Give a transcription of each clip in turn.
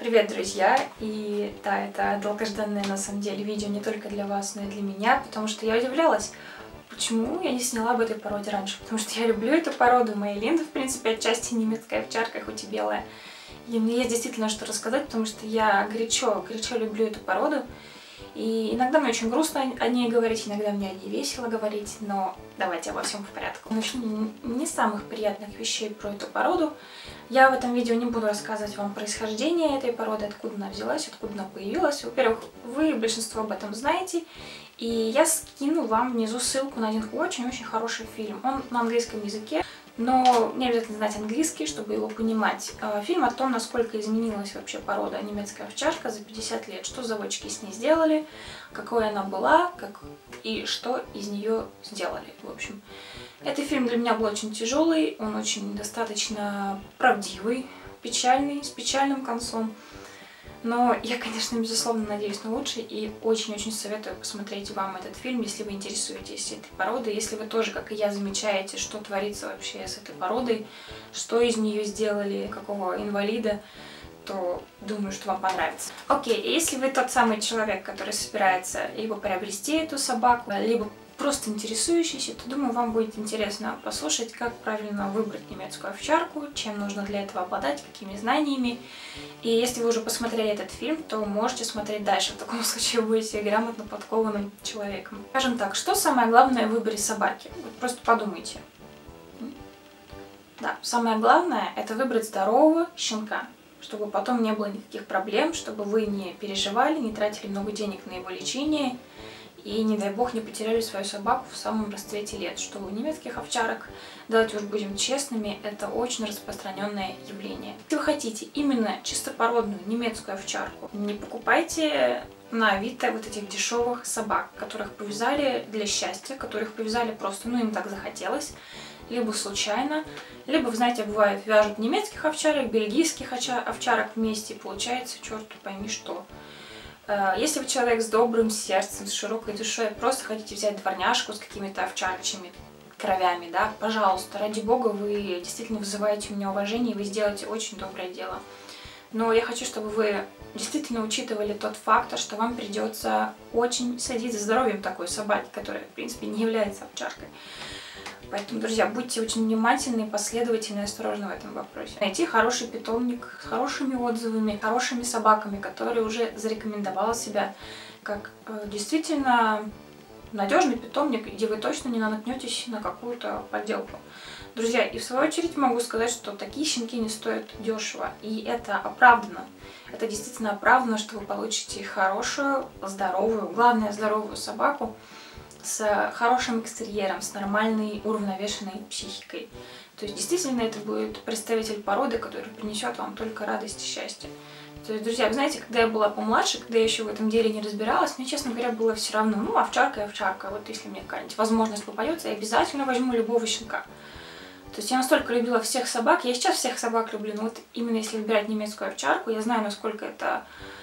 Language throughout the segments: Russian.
Привет, друзья! И да, это долгожданное на самом деле видео не только для вас, но и для меня, потому что я удивлялась, почему я не сняла об этой породе раньше. Потому что я люблю эту породу, моя Линда, в принципе, отчасти немецкая овчарка, хоть и белая. И мне есть действительно что рассказать, потому что я горячо люблю эту породу. И иногда мне очень грустно о ней говорить, иногда мне о ней весело говорить, но давайте обо всем по порядку. Начну не с самых приятных вещей про эту породу. Я в этом видео не буду рассказывать вам происхождение этой породы, откуда она взялась, откуда она появилась. Во-первых, вы большинство об этом знаете, и я скину вам внизу ссылку на один очень-очень хороший фильм. Он на английском языке, но не обязательно знать английский, чтобы его понимать. Фильм о том, насколько изменилась вообще порода немецкая овчарка за 50 лет, что заводчики с ней сделали, какой она была, и что из нее сделали, в общем. Этот фильм для меня был очень тяжелый, он очень достаточно правдивый, печальный, с печальным концом. Но я, конечно, безусловно, надеюсь на лучшее и очень-очень советую посмотреть вам этот фильм, если вы интересуетесь этой породой, если вы тоже, как и я, замечаете, что творится вообще с этой породой, что из нее сделали, какого инвалида, то думаю, что вам понравится. Окей, если вы тот самый человек, который собирается либо приобрести эту собаку, либо просто интересующийся, то думаю, вам будет интересно послушать, как правильно выбрать немецкую овчарку, чем нужно для этого обладать, какими знаниями. И если вы уже посмотрели этот фильм, то можете смотреть дальше. В таком случае вы будете грамотно подкованным человеком. Скажем так, что самое главное в выборе собаки? Вот просто подумайте. Да, самое главное – это выбрать здорового щенка, чтобы потом не было никаких проблем, чтобы вы не переживали, не тратили много денег на его лечение, и, не дай бог, не потеряли свою собаку в самом расцвете лет, что у немецких овчарок, давайте уж будем честными, это очень распространенное явление. Если вы хотите именно чистопородную немецкую овчарку, не покупайте на Авито вот этих дешевых собак, которых повязали для счастья, которых повязали просто, им так захотелось, либо случайно, либо, вы знаете, бывает, вяжут немецких овчарок, бельгийских овчарок вместе, и получается, черт пойми что. Если вы человек с добрым сердцем, с широкой душой, просто хотите взять дворняжку с какими-то овчарчьими кровями, да, пожалуйста, ради бога, вы действительно вызываете у меня уважение, и вы сделаете очень доброе дело. Но я хочу, чтобы вы действительно учитывали тот факт, что вам придется очень следить за здоровьем такой собаки, которая, в принципе, не является овчаркой. Поэтому, друзья, будьте очень внимательны, последовательны и осторожны в этом вопросе. Найти хороший питомник с хорошими отзывами, хорошими собаками, которые уже зарекомендовала себя как действительно надежный питомник, где вы точно не наткнетесь на какую-то подделку. Друзья, и в свою очередь могу сказать, что такие щенки не стоят дешево, и это оправдано. Это действительно оправдано, что вы получите хорошую, здоровую, главное, здоровую собаку, с хорошим экстерьером, с нормальной уравновешенной психикой. То есть действительно это будет представитель породы, который принесет вам только радость и счастье. То есть, друзья, вы знаете, когда я была помладше, когда я еще в этом деле не разбиралась, мне, честно говоря, было все равно, овчарка и овчарка. Вот если мне какая-нибудь возможность попадется, я обязательно возьму любого щенка. То есть я настолько любила всех собак, я сейчас всех собак люблю, но вот именно если выбирать немецкую овчарку, я знаю, насколько это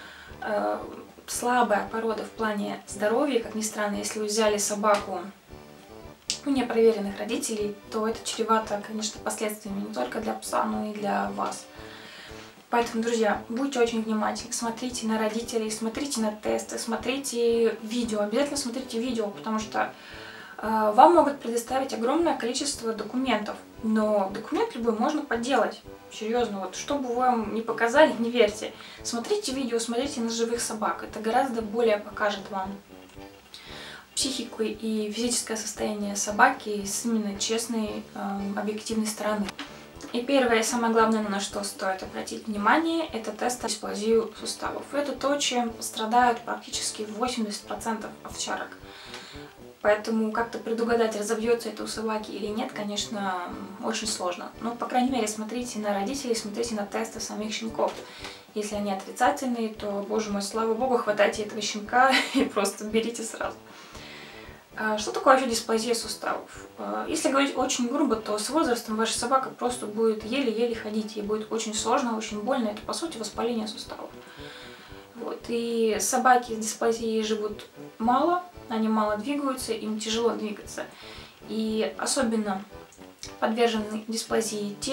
слабая порода в плане здоровья. Как ни странно, если вы взяли собаку у непроверенных родителей, то это чревато, конечно, последствиями не только для пса, но и для вас. Поэтому, друзья, будьте очень внимательны, смотрите на родителей, смотрите на тесты, смотрите видео, обязательно смотрите видео, потому что вам могут предоставить огромное количество документов, но документ любой можно подделать. Серьезно, вот что бы вам не показали, не верьте. Смотрите видео, смотрите на живых собак. Это гораздо более покажет вам психику и физическое состояние собаки с именно честной, объективной стороны. И первое и самое главное, на что стоит обратить внимание, это тест на дисплазию суставов. Это то, чем страдают практически 80% овчарок. Поэтому как-то предугадать, разобьется это у собаки или нет, конечно, очень сложно. Но, по крайней мере, смотрите на родителей, смотрите на тесты самих щенков. Если они отрицательные, то, боже мой, слава богу, хватайте этого щенка и просто берите сразу. Что такое вообще дисплазия суставов? Если говорить очень грубо, то с возрастом ваша собака просто будет еле-еле ходить. Ей будет очень сложно, очень больно. Это, по сути, воспаление суставов. Вот. И собаки с дисплазией живут мало, они мало двигаются, им тяжело двигаться. И особенно подвержены дисплазии те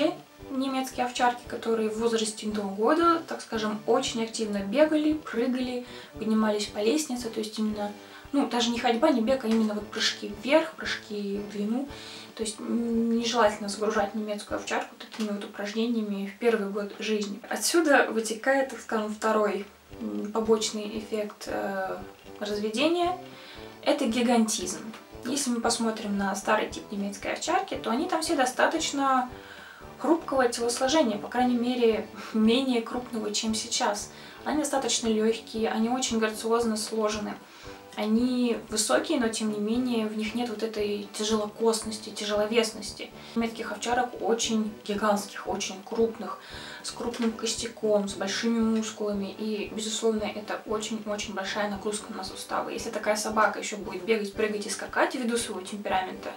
немецкие овчарки, которые в возрасте до года, так скажем, очень активно бегали, прыгали, поднимались по лестнице, то есть именно, ну, даже не ходьба, не бег, а именно вот прыжки вверх, прыжки в длину. То есть нежелательно загружать немецкую овчарку такими вот упражнениями в первый год жизни. Отсюда вытекает, так скажем, второй побочный эффект разведения – это гигантизм. Если мы посмотрим на старый тип немецкой овчарки, то они там все достаточно хрупкого телосложения, по крайней мере, менее крупного, чем сейчас. Они достаточно легкие, они очень грациозно сложены. Они высокие, но тем не менее в них нет вот этой тяжелокосности, тяжеловесности. Немецких овчарок очень гигантских, очень крупных, с крупным костяком, с большими мускулами. И, безусловно, это очень-очень большая нагрузка на суставы. Если такая собака еще будет бегать, прыгать и скакать ввиду своего темперамента,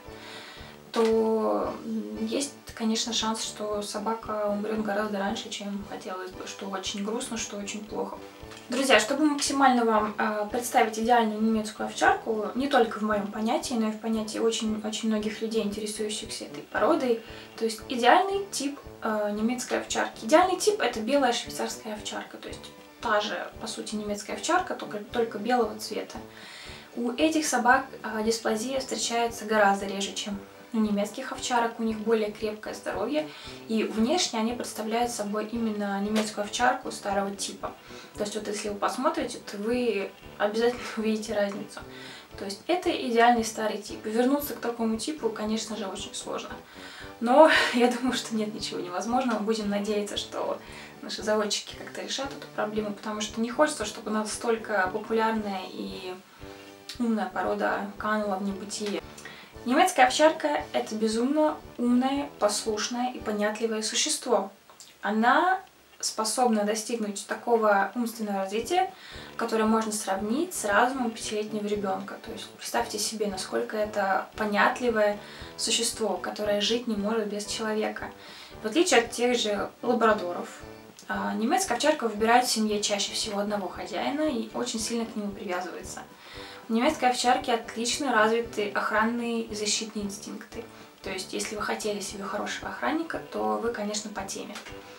то есть, конечно, шанс, что собака умрет гораздо раньше, чем хотелось бы, что очень грустно, что очень плохо. Друзья, чтобы максимально вам представить идеальную немецкую овчарку, не только в моем понятии, но и в понятии очень многих людей, интересующихся этой породой, то есть идеальный тип немецкой овчарки. Идеальный тип – это белая швейцарская овчарка, то есть та же, по сути, немецкая овчарка, только белого цвета. У этих собак дисплазия встречается гораздо реже, чем у немецких овчарок, у них более крепкое здоровье, и внешне они представляют собой именно немецкую овчарку старого типа. То есть вот если вы посмотрите, то вы обязательно увидите разницу. То есть это идеальный старый тип. И вернуться к такому типу, конечно же, очень сложно. Но я думаю, что нет ничего невозможного. Будем надеяться, что наши заводчики как-то решат эту проблему, потому что не хочется, чтобы настолько популярная и умная порода канула в небытие. Немецкая овчарка – это безумно умное, послушное и понятливое существо. Она способна достигнуть такого умственного развития, которое можно сравнить с разумом пятилетнего ребенка. То есть представьте себе, насколько это понятливое существо, которое жить не может без человека. В отличие от тех же лабрадоров, немецкая овчарка выбирает в семье чаще всего одного хозяина и очень сильно к нему привязывается. У немецкой овчарки отлично развиты охранные и защитные инстинкты. То есть, если вы хотели себе хорошего охранника, то вы, конечно, по теме.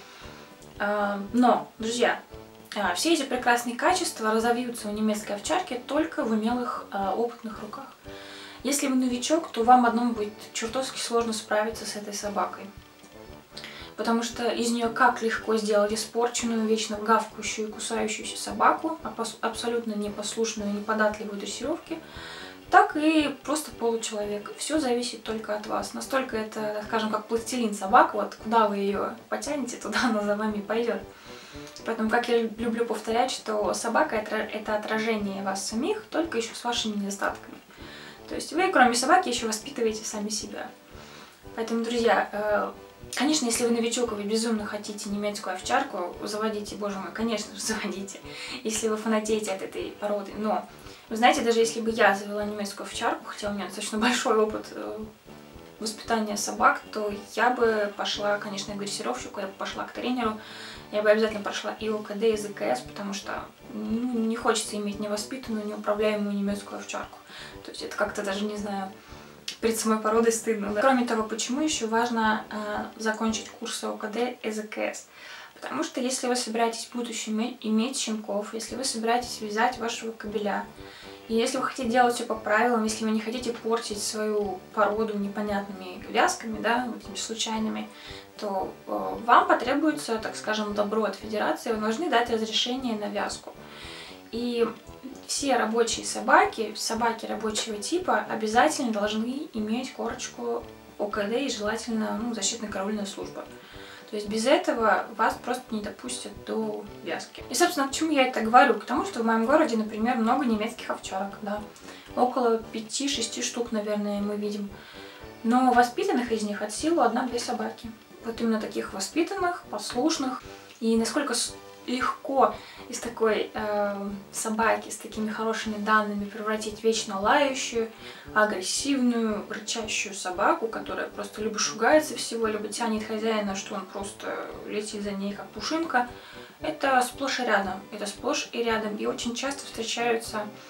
Но, друзья, все эти прекрасные качества разовьются у немецкой овчарки только в умелых, опытных руках. Если вы новичок, то вам одному будет чертовски сложно справиться с этой собакой. Потому что из нее как легко сделать испорченную, вечно гавкающую и кусающуюся собаку, абсолютно непослушную и неподатливую дрессировке, так и просто получеловек. Все зависит только от вас. Настолько это, скажем, как пластилин собака, вот куда вы ее потянете, туда она за вами пойдет. Поэтому, как я люблю повторять, что собака это отражение вас самих, только еще с вашими недостатками. То есть вы, кроме собаки, еще воспитываете сами себя. Поэтому, друзья, конечно, если вы новичок и вы безумно хотите немецкую овчарку, заводите, боже мой, конечно же, заводите, если вы фанатеете от этой породы. Но, вы знаете, даже если бы я завела немецкую овчарку, хотя у меня достаточно большой опыт воспитания собак, то я бы пошла, конечно, к дрессировщику, я бы пошла к тренеру, я бы обязательно прошла и ОКД, и ЗКС, потому что не хочется иметь невоспитанную, неуправляемую немецкую овчарку. То есть это как-то даже, не знаю, перед самой породой стыдно. Да? Кроме того, почему еще важно закончить курсы ОКД и ЗКС? Потому что если вы собираетесь в будущем иметь щенков, если вы собираетесь вязать вашего кобеля, и если вы хотите делать все по правилам, если вы не хотите портить свою породу непонятными вязками, да, вот этими случайными, то вам потребуется, так скажем, добро от федерации, вы должны дать разрешение на вязку. И все рабочие собаки рабочего типа обязательно должны иметь корочку ОКД и желательно защитно-караульная служба. То есть без этого вас просто не допустят до вязки. И, собственно, почему я это говорю? Потому что в моем городе, например, много немецких овчарок, да. Около 5-6 штук, наверное, мы видим. Но воспитанных из них от силы 1-2 собаки. Вот именно таких воспитанных, послушных. И насколько легко из такой собаки с такими хорошими данными превратить вечно лающую, агрессивную, рычащую собаку, которая просто либо шугается всего, либо тянет хозяина, что он просто летит за ней как пушинка. Это сплошь и рядом. Это сплошь и рядом. И очень часто встречаются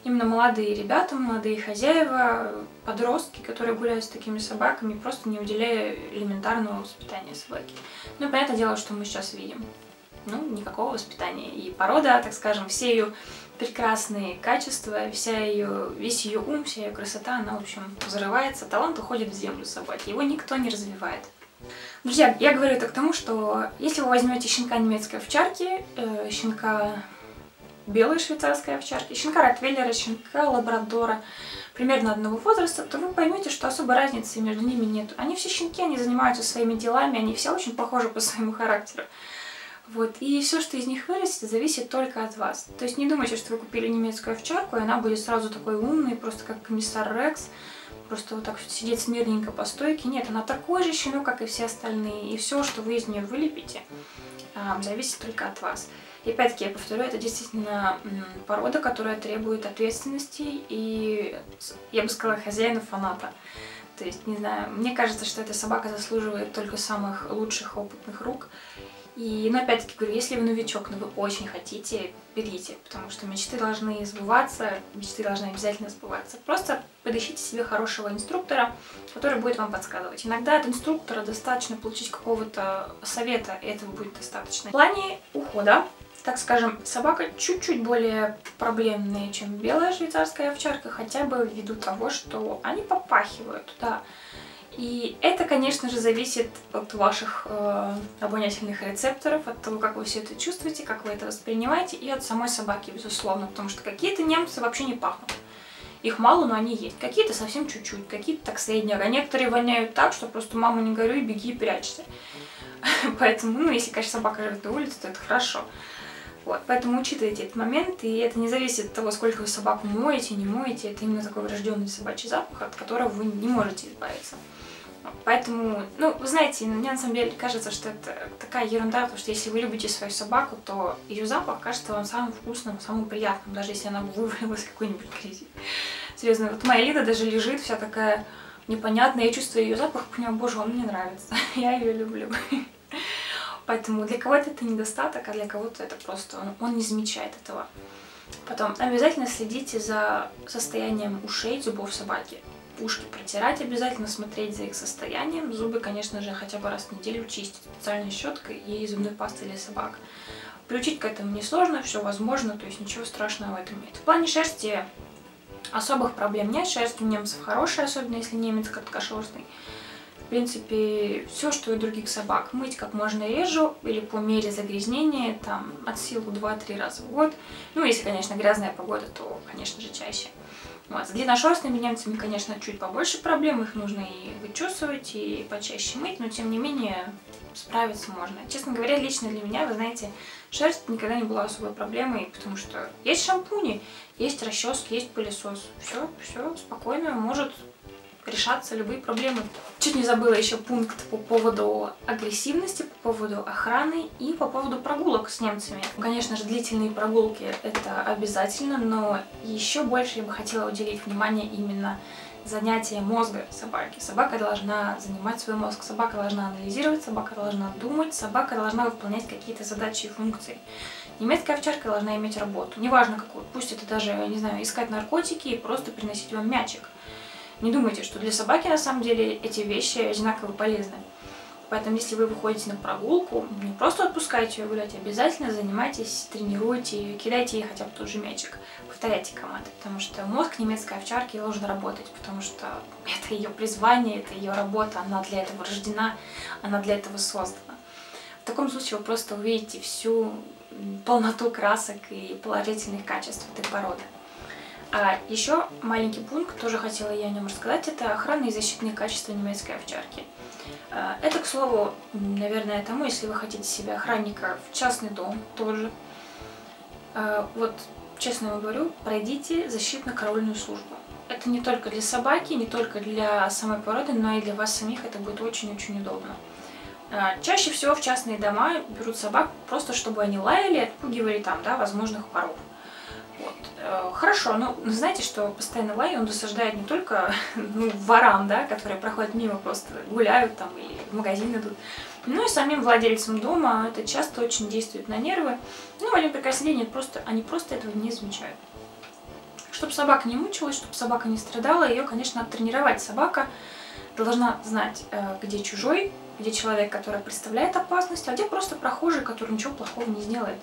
именно молодые ребята, молодые хозяева, подростки, которые гуляют с такими собаками, просто не уделяя элементарного воспитания собаки. Ну, понятное дело, что мы сейчас видим. Ну, никакого воспитания. И порода, так скажем, все ее прекрасные качества, весь ее ум, вся ее красота, она, в общем, взрывается, талант уходит в землю собаки, его никто не развивает. Друзья, я говорю это к тому, что если вы возьмете щенка немецкой овчарки, щенка белой швейцарской овчарки, щенка ротвейлера, щенка лабрадора, примерно одного возраста, то вы поймете, что особой разницы между ними нет. Они все щенки, они занимаются своими делами, они все очень похожи по своему характеру. Вот, и все, что из них вырастет, зависит только от вас. То есть не думайте, что вы купили немецкую овчарку, и она будет сразу такой умной, просто как комиссар Рекс, просто вот так сидеть смирненько по стойке. Нет, она такой же щенок, как и все остальные, и все, что вы из нее вылепите, зависит только от вас. И опять-таки, я повторю, это действительно порода, которая требует ответственности и, я бы сказала, хозяина-фаната. То есть, не знаю, мне кажется, что эта собака заслуживает только самых лучших опытных рук. И, ну, опять-таки говорю, если вы новичок, но вы очень хотите, берите, потому что мечты должны сбываться, мечты должны обязательно сбываться. Просто подыщите себе хорошего инструктора, который будет вам подсказывать. Иногда от инструктора достаточно получить какого-то совета, и этого будет достаточно. В плане ухода, так скажем, собака чуть-чуть более проблемная, чем белая швейцарская овчарка, хотя бы ввиду того, что они попахивают, да. И это, конечно же, зависит от ваших обонятельных рецепторов, от того, как вы все это чувствуете, как вы это воспринимаете, и от самой собаки, безусловно, потому что какие-то немцы вообще не пахнут. Их мало, но они есть. Какие-то совсем чуть-чуть, какие-то так средние, а некоторые воняют так, что просто мама не горюй, беги и прячься. Поэтому, ну, если, конечно, собака живет на улице, то это хорошо. Вот, поэтому учитывайте этот момент, и это не зависит от того, сколько вы собаку моете, не моете, это именно такой врожденный собачий запах, от которого вы не можете избавиться. Поэтому, ну, вы знаете, мне на самом деле кажется, что это такая ерунда, потому что если вы любите свою собаку, то ее запах кажется вам самым вкусным, самым приятным, даже если она вывалилась в какой-нибудь грязи. Серьезно, вот моя Лида даже лежит вся такая непонятная, я чувствую ее запах, понимаю, боже, он мне нравится, я ее люблю. Поэтому для кого-то это недостаток, а для кого-то это просто он не замечает этого. Потом обязательно следите за состоянием ушей, зубов собаки. Ушки протирать обязательно, смотреть за их состоянием. Зубы, конечно же, хотя бы раз в неделю чистить специальной щеткой и зубной пастой для собак. Приучить к этому несложно, все возможно, то есть ничего страшного в этом нет. В плане шерсти особых проблем нет. Шерсть у немцев хорошая, особенно если немец короткошерстный. В принципе, все, что и у других собак. Мыть как можно реже или по мере загрязнения, там, от силы 2-3 раза в год. Ну, если, конечно, грязная погода, то, конечно же, чаще. Вот. С длинношерстными немцами, конечно, чуть побольше проблем, их нужно и вычесывать, и почаще мыть, но, тем не менее, справиться можно. Честно говоря, лично для меня, вы знаете, шерсть никогда не была особой проблемой, потому что есть шампуни, есть расчески, есть пылесос. Все спокойно может решаться любые проблемы. Чуть не забыла еще пункт по поводу агрессивности, по поводу охраны и по поводу прогулок с немцами. Конечно же, длительные прогулки это обязательно, но еще больше я бы хотела уделить внимание именно занятиям мозга собаки. Собака должна занимать свой мозг, собака должна анализировать, собака должна думать, собака должна выполнять какие-то задачи и функции. Немецкая овчарка должна иметь работу, неважно какую, пусть это даже, не знаю, искать наркотики и просто приносить вам мячик. Не думайте, что для собаки на самом деле эти вещи одинаково полезны. Поэтому, если вы выходите на прогулку, не просто отпускайте ее гулять, обязательно занимайтесь, тренируйте ее, кидайте ей хотя бы тот же мячик, повторяйте команды, потому что мозг немецкой овчарки должен работать, потому что это ее призвание, это ее работа, она для этого рождена, она для этого создана. В таком случае вы просто увидите всю полноту красок и положительных качеств этой породы. А еще маленький пункт, тоже хотела я о нем рассказать, это охранные и защитные качества немецкой овчарки. Это, к слову, наверное, тому, если вы хотите себе охранника в частный дом тоже. Вот, честно вам говорю, пройдите защитно-караульную службу. Это не только для собаки, не только для самой породы, но и для вас самих это будет очень-очень удобно. Чаще всего в частные дома берут собак просто, чтобы они лаяли и отпугивали там, да, возможных воров. Вот. Хорошо, но знаете, что постоянно лай, он досаждает не только ворам, да, которые проходят мимо, просто гуляют там или в магазин идут, но и самим владельцам дома. Это часто очень действует на нервы. Ну, в один прекрасный день они просто этого не замечают. Что Чтобы собака не мучилась, чтобы собака не страдала, ее, конечно, надо тренировать. Собака должна знать, где чужой, где человек, который представляет опасность, а где просто прохожий, который ничего плохого не сделает.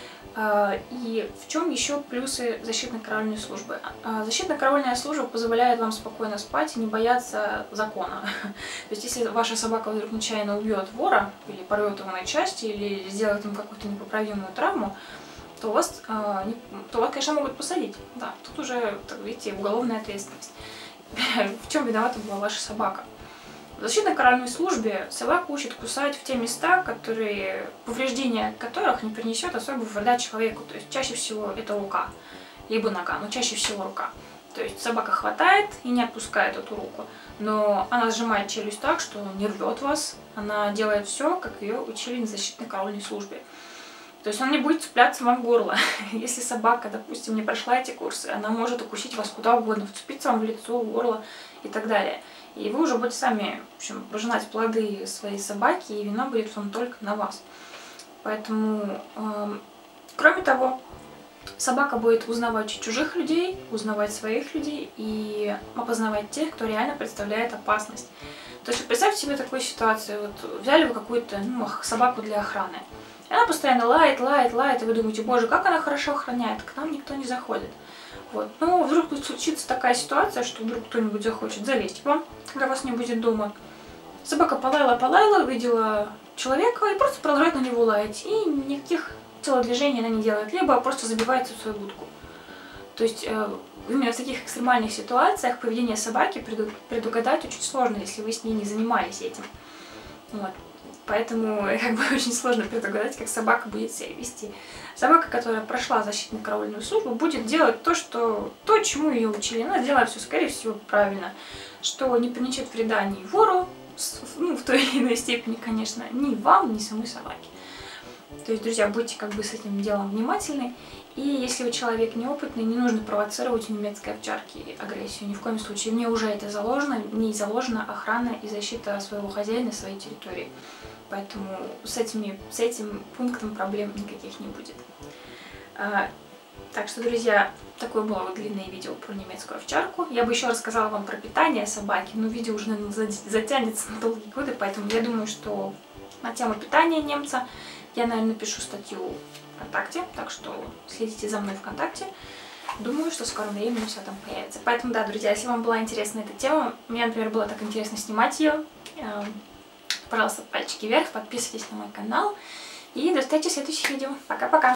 И в чем еще плюсы защитно-караульной службы? Защитно-караульная служба позволяет вам спокойно спать и не бояться закона. То есть, если ваша собака вдруг нечаянно убьет вора, или порвет его на части, или сделает ему какую-то непоправимую травму, то вас, конечно, могут посадить. Да, тут уже, так видите, уголовная ответственность. В чем виновата была ваша собака? В защитно-караульной службе собаку учат кусать в те места, повреждения которых не принесет особого вреда человеку. То есть чаще всего это рука, либо нога, но чаще всего рука. То есть собака хватает и не отпускает эту руку, но она сжимает челюсть так, что не рвет вас. Она делает все, как ее учили на защитно-караульной службе. То есть он не будет цепляться вам в горло. Если собака, допустим, не прошла эти курсы, она может укусить вас куда угодно, вцепиться вам в лицо, в горло и так далее. И вы уже будете сами, в общем, пожинать плоды своей собаки, и вина будет вам только на вас. Поэтому, кроме того, собака будет узнавать чужих людей, узнавать своих людей и опознавать тех, кто реально представляет опасность. То есть представьте себе такую ситуацию. Вот взяли вы какую-то собаку для охраны. Она постоянно лает, лает, лает, и вы думаете, боже, как она хорошо охраняет, к нам никто не заходит. Вот. Но вдруг тут случится такая ситуация, что вдруг кто-нибудь захочет залезть к вам, когда вас не будет дома. Собака полаяла, увидела человека и просто продолжает на него лаять. И никаких телодвижений она не делает, либо просто забивается в свою будку. То есть именно в таких экстремальных ситуациях поведение собаки предугадать очень сложно, если вы с ней не занимались этим. Вот. Поэтому очень сложно предугадать, как собака будет себя вести. Собака, которая прошла защитно-караульную службу, будет делать то, чему ее учили. Она сделает все, скорее всего, правильно. Что не принесет вреда ни вору, в той или иной степени, конечно, ни вам, ни самой собаке. То есть, друзья, будьте с этим делом внимательны. И если вы человек неопытный, не нужно провоцировать у немецкой овчарки агрессию. Ни в коем случае. Мне уже это заложено. Не заложена охрана и защита своего хозяина, своей территории. Поэтому с этим пунктом проблем никаких не будет. Так что, друзья, такое было длинное видео про немецкую овчарку. Я бы еще рассказала вам про питание собаки, но видео уже, наверное, затянется на долгие годы, поэтому я думаю, что на тему питания немца я, наверное, напишу статью ВКонтакте, так что следите за мной ВКонтакте. Думаю, что в скором времени все там появится. Поэтому, да, друзья, если вам была интересна эта тема, мне, например, было так интересно снимать ее, пожалуйста, пальчики вверх, подписывайтесь на мой канал и до встречи в следующих видео. Пока-пока!